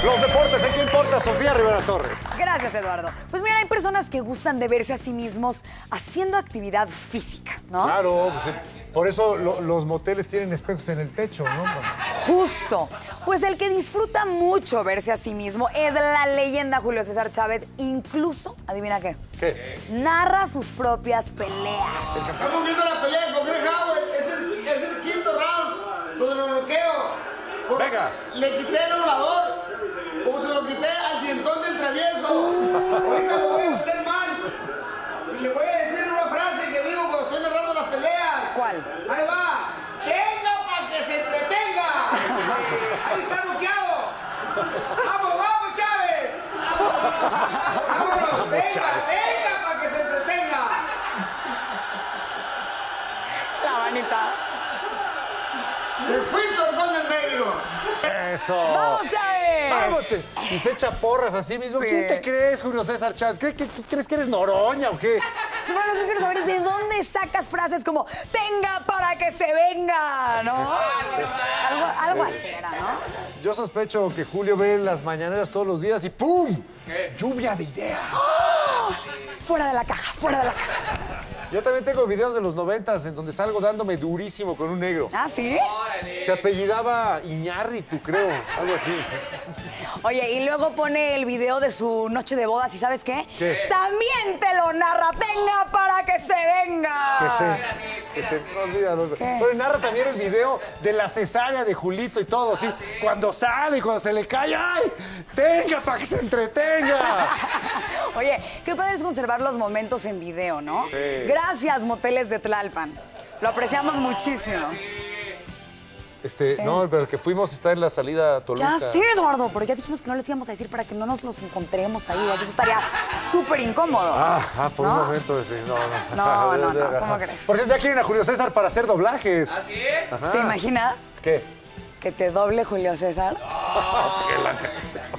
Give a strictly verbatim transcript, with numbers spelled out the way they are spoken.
Los deportes, ¿en qué importa? Sofía Rivera Torres. Gracias, Eduardo. Pues mira, hay personas que gustan de verse a sí mismos haciendo actividad física, ¿no? Claro, pues, por eso lo, los moteles tienen espejos en el techo, ¿no? Justo. Pues el que disfruta mucho verse a sí mismo es la leyenda Julio César Chávez. Incluso, ¿adivina qué? ¿Qué? Narra sus propias peleas. Estamos viendo la pelea con Greg Howard. Es el, es el quinto round donde lo noqueo. Por- Venga. Le quité el volador, como se lo quité al dientón del travieso. Ahorita lo voy a poner mal. Y le voy a decir una frase que digo cuando estoy narrando las peleas. ¿Cuál? Ahí va. Tenga para que se entretenga. Ahí está noqueado. Vamos, vamos, Chávez. Vámonos, venga, venga para que se entretenga. La manita. Me fui torcón del negro. Eso. ¡Vamos, Chávez! Vamos, che. Y se echa porras a sí mismo. Sí. ¿Quién te crees, Julio César Chávez? ¿Crees que, ¿Crees que eres Noroña o qué? No, lo que quiero saber es de dónde sacas frases como tenga para que se venga, ¿no? Algo, algo así era, ¿no? Yo sospecho que Julio ve las mañaneras todos los días y ¡pum! Lluvia de ideas. Fuera de la caja, fuera de la caja. Yo también tengo videos de los noventas en donde salgo dándome durísimo con un negro. ¿Ah, sí? Se apellidaba Iñárritu, creo, algo así. Oye, y luego pone el video de su noche de bodas, ¿y sabes qué? ¿Qué? También te lo narra, tenga para que se venga. Que se, que se, no, olvídalo. Pero narra también el video de la cesárea de Julito y todo, así. Cuando sale y cuando se le cae, ¡ay! ¡Tenga para que se entretenga! Oye, qué padre es conservar los momentos en video, ¿no? Sí. Gracias, Moteles de Tlalpan. Lo apreciamos muchísimo. Este, no, pero el que fuimos está en la salida a Toluca. Ya sé, Eduardo, pero ya dijimos que no les íbamos a decir para que no nos los encontremos ahí. Eso estaría súper incómodo. Ah, ah, por ¿No? un momento, sí, no, no. No, no, no, ¿cómo crees? Por cierto, ya quieren a Julio César para hacer doblajes. ¿Así es? ¿Te imaginas ¿Qué? que te doble Julio César? Que la-